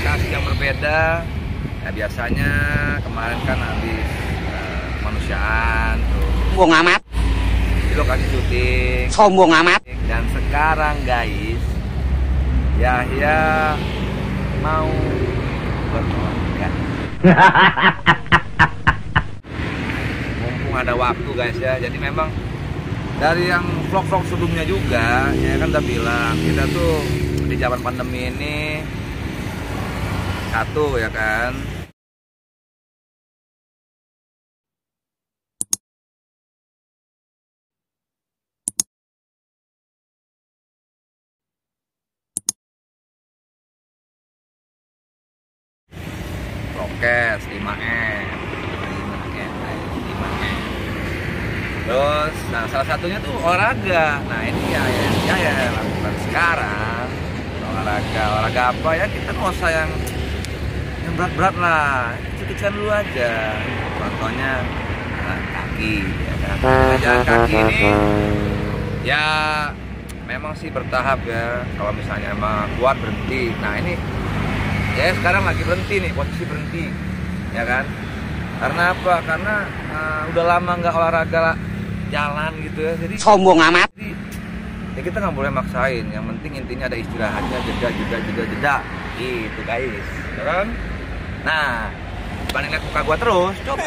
lokasi yang berbeda. Ya biasanya kemarin kan habis kemanusiaan tuh. Sombong amat. Di lokasi syuting. Sombong amat. Dan sekarang guys, Yahya mau berolahraga. Mumpung ada waktu guys ya. Jadi memang dari yang vlog-vlog sebelumnya juga, ya kan udah bilang kita tuh di zaman pandemi ini satu ya kan. Prokes 5M. Terus, nah salah satunya tuh olahraga. Nah ini ya lakukan sekarang. Olahraga apa ya? Kita nggak usah yang berat-berat lah. Kecil-kecilan dulu aja. Contohnya kaki, ya kan? Jalan kaki ini, ya memang sih bertahap ya. Kalau misalnya emang kuat berhenti. Nah ini, ya sekarang lagi berhenti nih, posisi berhenti, ya kan? Karena apa? Karena udah lama nggak olahraga jalan gitu ya, jadi sombong amat. Jadi, ya kita nggak boleh maksain. Yang penting intinya ada istirahatnya, jeda gitu guys, ya kan? Nah, banding lihat muka gua terus, coba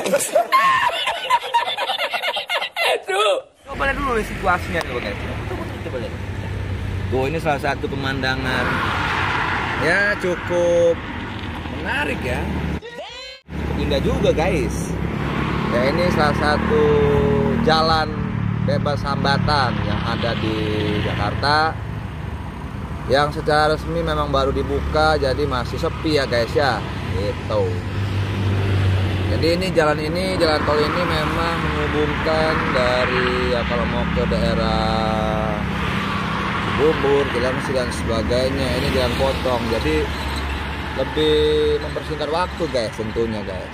coba lihat dulu situasinya coba guys. Coba lihat. Tuh ini salah satu pemandangan ya cukup menarik ya. Indah juga guys. Ya ini salah satu jalan bebas hambatan yang ada di Jakarta, yang secara resmi memang baru dibuka, jadi masih sepi ya guys ya, gitu. Jadi ini jalan tol ini memang menghubungkan dari ya kalau mau ke daerah Bubur, Cilengsi dan sebagainya. Ini jalan potong, jadi lebih mempersingkat waktu guys tentunya guys.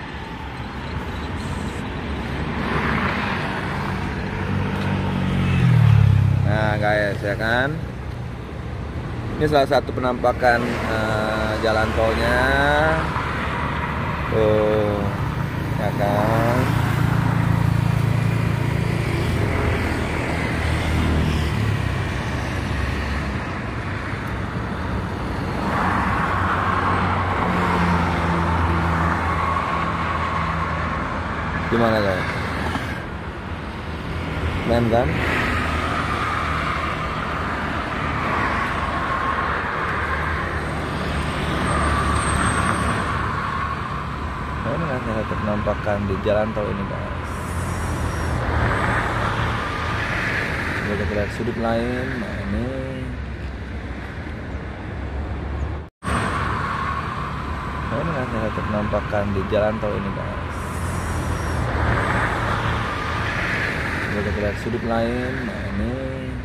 Nah guys ya kan, ini salah satu penampakan jalan tolnya tuh ya kan. Gimana guys? Keren kan? Ini kan salah satu penampakan di jalan tol ini guys. Coba kita lihat sudut lain. Nah ini kan salah satu penampakan di jalan tol ini guys. Coba kita lihat sudut lain. Nah ini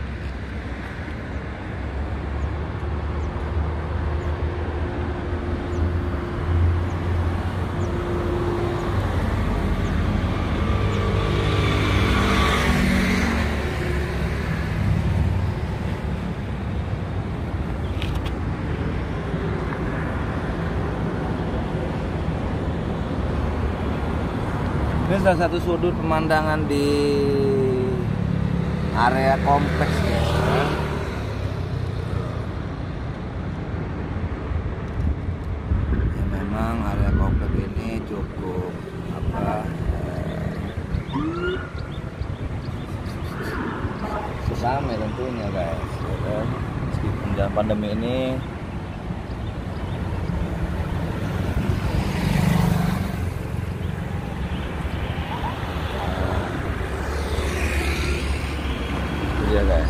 salah satu sudut pemandangan di area kompleks ya. Ya memang area kompleks ini cukup ramai tentunya guys, ya kan? Meskipun dalam pandemi ini ya guys.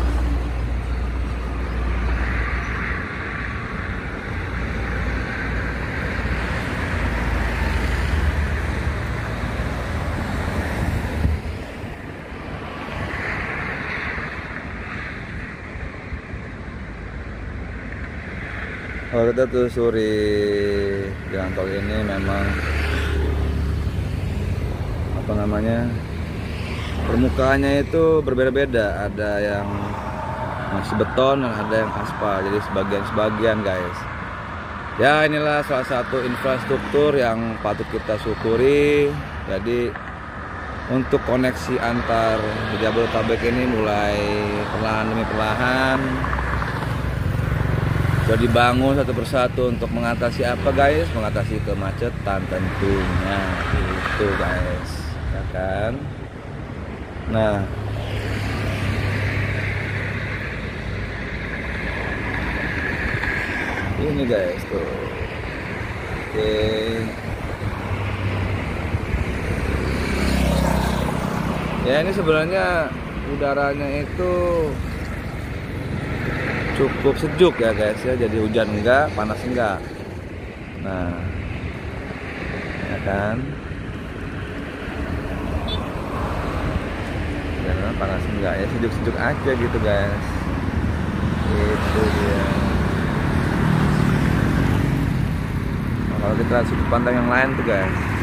Kalau kita telusuri jalan tol ini memang permukaannya itu berbeda-beda, ada yang masih beton dan ada yang aspal, jadi sebagian guys. Ya, inilah salah satu infrastruktur yang patut kita syukuri. Jadi untuk koneksi antar Jabodetabek ini mulai perlahan demi perlahan sudah dibangun satu persatu untuk mengatasi apa guys? Mengatasi kemacetan tentunya itu guys, ya kan? Nah, ini guys tuh. Oke. Ya, ini sebenarnya udaranya itu cukup sejuk ya guys ya. Jadi hujan enggak, panas enggak. Nah, ya kan? Jangan panas enggak ya, sejuk-sejuk aja gitu guys. Itu dia. Nah, kalau kita lihat sudut pandang yang lain tuh guys,